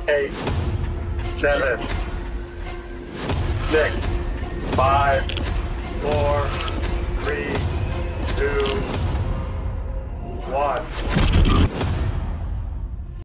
8, 7, 6, 5, 4, 3, 2, 1.